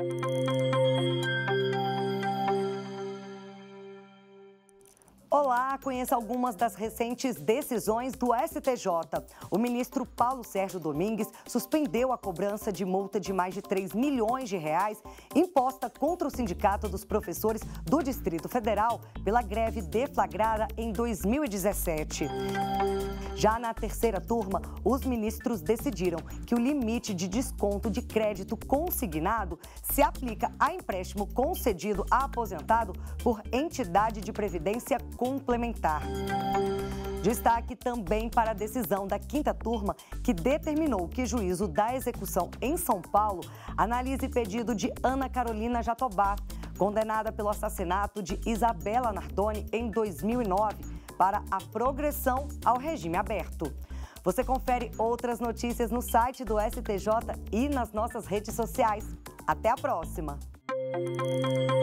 Olá, conheça algumas das recentes decisões do STJ. O ministro Paulo Sérgio Domingues suspendeu a cobrança de multa de mais de 3 milhões de reais imposta contra o Sindicato dos Professores do Distrito Federal pela greve deflagrada em 2017. Já na terceira turma, os ministros decidiram que o limite de desconto de crédito consignado se aplica a empréstimo concedido a aposentado por entidade de previdência complementar. Destaque também para a decisão da quinta turma, que determinou que o juízo da execução em São Paulo analise pedido de Ana Carolina Jatobá, condenada pelo assassinato de Isabela Nardoni em 2009, para a progressão ao regime aberto. Você confere outras notícias no site do STJ e nas nossas redes sociais. Até a próxima!